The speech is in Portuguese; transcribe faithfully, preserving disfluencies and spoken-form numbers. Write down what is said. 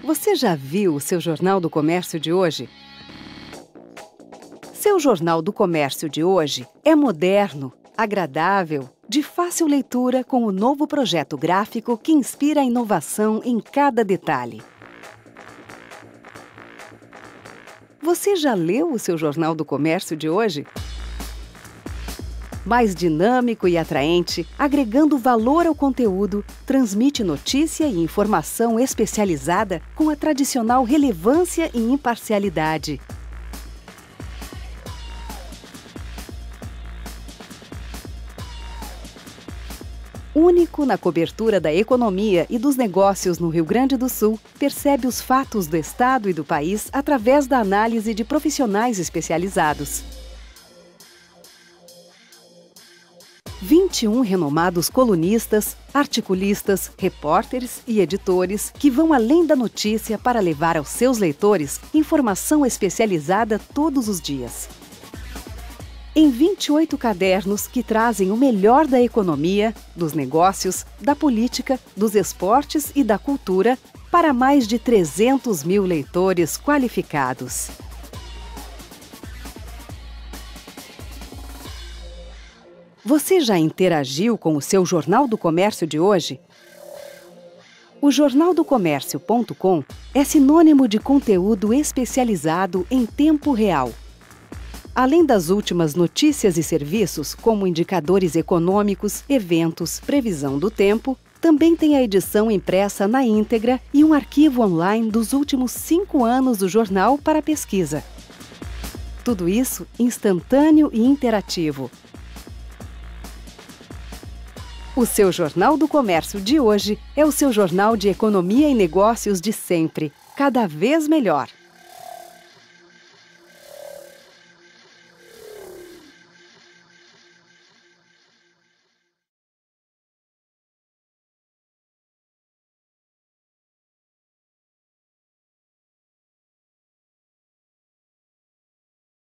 Você já viu o seu Jornal do Comércio de hoje? Seu Jornal do Comércio de hoje é moderno, agradável, de fácil leitura com o novo projeto gráfico que inspira a inovação em cada detalhe. Você já leu o seu Jornal do Comércio de hoje? Mais dinâmico e atraente, agregando valor ao conteúdo, transmite notícia e informação especializada com a tradicional relevância e imparcialidade. Único na cobertura da economia e dos negócios no Rio Grande do Sul, percebe os fatos do Estado e do país através da análise de profissionais especializados. vinte e um renomados colunistas, articulistas, repórteres e editores que vão além da notícia para levar aos seus leitores informação especializada todos os dias. Em vinte e oito cadernos que trazem o melhor da economia, dos negócios, da política, dos esportes e da cultura para mais de trezentos mil leitores qualificados. Você já interagiu com o seu Jornal do Comércio de hoje? O jornal do comércio ponto com é sinônimo de conteúdo especializado em tempo real. Além das últimas notícias e serviços, como indicadores econômicos, eventos, previsão do tempo, também tem a edição impressa na íntegra e um arquivo online dos últimos cinco anos do jornal para pesquisa. Tudo isso instantâneo e interativo. O seu Jornal do Comércio de hoje é o seu jornal de economia e negócios de sempre, cada vez melhor.